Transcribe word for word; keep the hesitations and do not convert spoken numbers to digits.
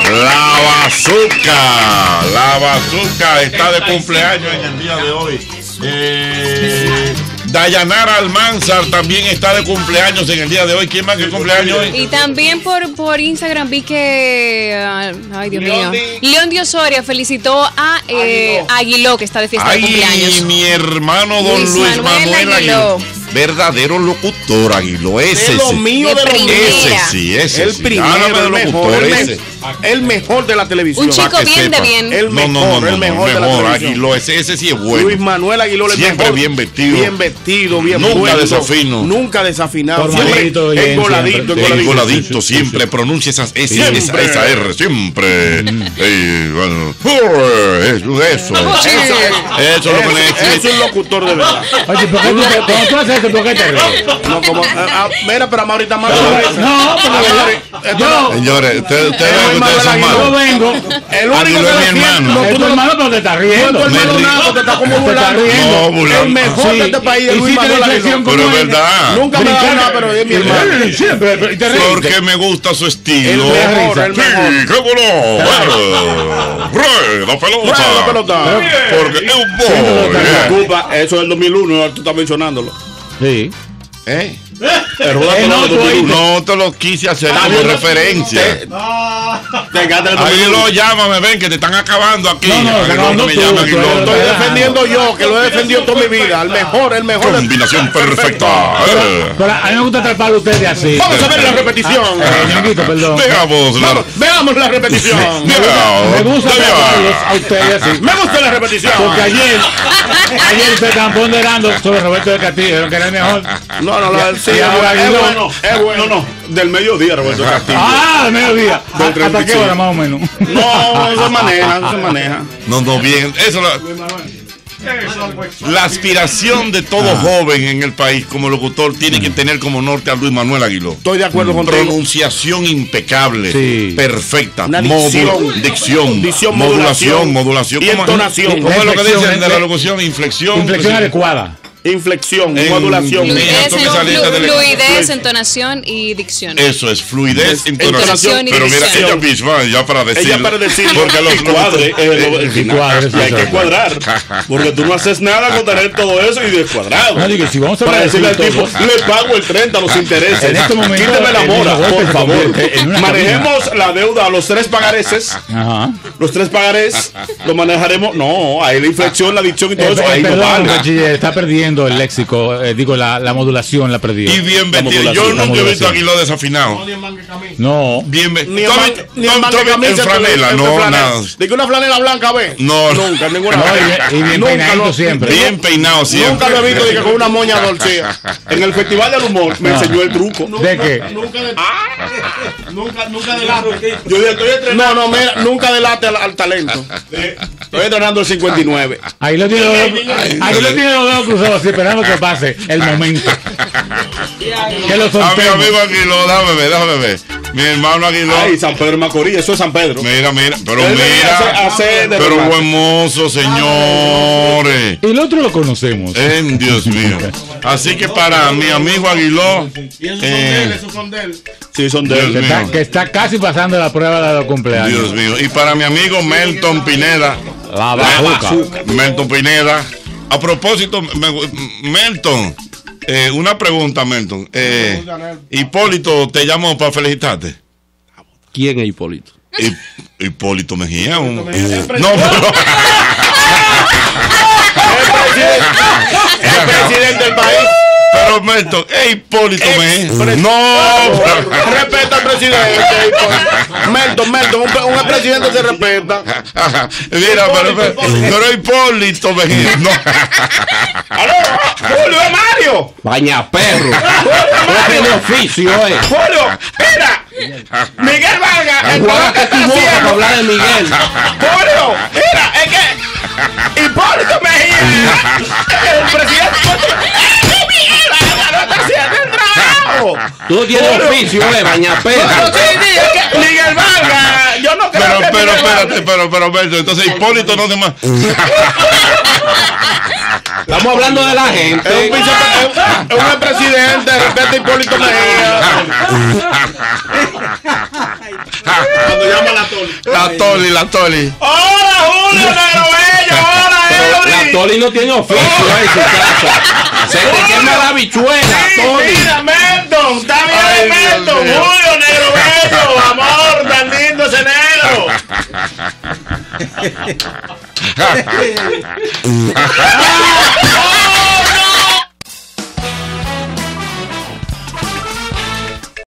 La Bazooka. La Bazooka está de cumpleaños en el día de hoy. Eh, Dayanara Almanzar también está de cumpleaños en el día de hoy. ¿Quién más que cumpleaños hoy? Y también por, por Instagram vi que ay Dios mío, León de Osoria felicitó a eh, Aguiló, que está de fiesta Ay, de cumpleaños. Mi hermano don Luis, Luis Manuel, Manuel Aguiló. Aguiló. Verdadero locutor, Aguiló. Ese de lo sí. mío, de, de lo mío. Ese sí, ese el sí. primero, el mejor, locutor, el, ese. el mejor de la televisión. Un chico bien sepa. de bien. El mejor, no, no, no, no, el mejor, no, de la mejor, televisión. Aguiló, ese, ese sí es bueno. Luis Manuel Aguiló, el siempre mejor, bien vestido. Bien vestido, bien Nunca bueno, desafino. Nunca desafinado. Formalito, siempre engoladito, engoladito. Engoladito, siempre pronuncia esas, esa, esa, esa R, siempre. Ey, bueno. Eso, eso. Eso es lo que necesita. Es un locutor de verdad. Oye, ¿por qué tú, cuando tú haces eso, por qué te ríes? No, como, a, a, mira, pero ahorita más. No, pero yo. Señores, ustedes ustedes son malos. Yo vengo. El único Aguiló es mi hermano. Es tu hermano, pero te está riendo. No, tu hermano nada, te está como burlando. No, burlando. El mejor de este país es Luis Manuel Aguiló. Pero es verdad. Nunca me da nada, pero es mi hermano. Siempre. Porque me gusta su estilo. El mejor, el mejor. Sí, qué bueno. Rueda pelota. Rueda pelota. Porque es un boy. Eso es el dos mil uno, tú estás mencionándolo. Sí. ¿Eh? Eh, no, no te lo quise hacer como referencia. Aguiló, llámame, ven que te están acabando aquí. No, no, Aguiló, no, me tú, llama, tú, Aguiló. tú, Estoy defendiendo yo, que lo he defendido toda mi vida. El mejor, el mejor. Combinación perfecta. Pero, pero a mí me gusta tratar a ustedes así. Vamos a ver la repetición. Eh, ñonguito, perdón. Veamos la, Veamos la repetición. Me gusta tratarlos a ustedes así. Me gusta la repetición. Porque ayer, ayer ustedes estaban ponderando sobre Roberto del Castillo, que era el mejor. No, no, no, sí, es bueno, es bueno, no, del mediodía, Roberto Castillo. Ah, del mediodía. ¿Hasta qué hora más o menos? No, eso se maneja, eso se maneja. No, no, bien, eso la, la aspiración de todo ah. joven en el país como locutor tiene que tener como norte a Luis Manuel Aguiló. Estoy de acuerdo con pronunciación impecable, sí. perfecta, dicción, dicción, dicción, modulación, modulación y entonación. ¿Cómo es lo que dicen de la locución? Inflexión, inflexión adecuada. Inflexión, en, modulación, fluidez, en, flu, fluidez, entonación y dicción. Eso es, fluidez, entonación. entonación y pero mira, dicción. ella misma, ya para decirlo. Ella para decirlo. Porque los cuadre, eh, el final, cuadre, y hay que cuadrar. Porque tú no haces nada con tener todo eso y descuadrado. No, digo, si vamos a para decirle al tipo, le pago el treinta los intereses. En este momento, quíteme la mora, por favor. Manejemos cabina. la deuda a los tres pagareces. Ajá. Los tres pagarés lo manejaremos. No, ahí la inflexión, la dicción y todo eh, eso. Eh, ahí perdón, no vale. Bachiller, está perdiendo el léxico. Eh, digo, la, la modulación la perdió. Y bien vestido. Yo nunca he visto a Aguiló desafinado. No. Bien vestido. Ni en franela, no, nada. ¿De que una franela blanca ve? No. Nunca, ninguna vez. Y bien peinado siempre. Bien peinado siempre. Nunca lo he visto de que con una moña dolcea. En el Festival del Humor me enseñó el truco. ¿De qué? Nunca de... Nunca, nunca delate. Yo estoy entrenando. No, no, mira, nunca delate al, al talento. Estoy entrenando el cincuenta y nueve. Ahí lo tiene ahí lo tiene los dedos cruzados así, esperando que pase el momento. Que lo a mi amigo Aguiló, déjame ver, déjame ver. Mi hermano Aguiló. Ay, San Pedro Macorís, eso es San Pedro. Mira, mira, pero Él mira. Hace, hace pero buen mozo, señores. Y el otro lo conocemos. Eh, Dios mío. Así que para mi amigo Aguiló. ¿Y esos eh, son de él? ¿Esos son de él? Sí, son de él. Que está, que está casi pasando la prueba de los cumpleaños. Dios mío. Y para mi amigo Melton Pineda. La Bazooka. Melton Pineda. A propósito, me, Melton. Eh, una pregunta, Melton. Eh, Hipólito te llamó para felicitarte. ¿Quién es Hipólito? Hip, Hipólito Mejía. Un, uh, uh, no, pero. El presidente del país. Pero Melton, es Hipólito Mejía. No, respeta al presidente. Melton, Melton, un, un presidente se respeta. Mira, pero, pero, pero Hipólito Mejía. No. ¡Aló! ¡Julio es Mario! Baña perro. ¡No tiene oficio, eh! ¡Julio! ¡Mira! ¡Miguel Vargas! ¡El jugador que tu boca para hablar de Miguel! ¡Julio! ¡Mira! Es que Hipólito Mejía, el presidente. ¡No está haciendo el trabajo! Tú tienes oficio, eh, baña perro. Miguel Vargas, yo no creo pero, que pero, Miguel espérate, pero, pero, pero, entonces Hipólito no se más. Estamos hablando de la gente. Es un, vice, es un presidente, respeta Hipólito Mejía. Cuando llama la Toli. La Toli, la Toli. ¡Hola, Julio Negro Bello! ¡Hola, Eury! La Toli no tiene oficio en su casa. Se te quema la bichuela, Toli. Mira, Melton, está bien, Melton. Julio Negro Bello, amor, tan lindo ese negro.